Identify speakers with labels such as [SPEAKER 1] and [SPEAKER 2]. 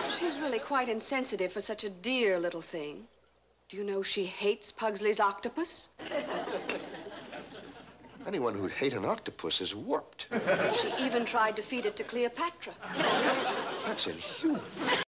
[SPEAKER 1] She's really quite insensitive for such a dear little thing. Do you know she hates Pugsley's octopus?
[SPEAKER 2] Anyone who'd hate an octopus is warped.
[SPEAKER 1] She even tried to feed it to Cleopatra.
[SPEAKER 2] That's inhuman.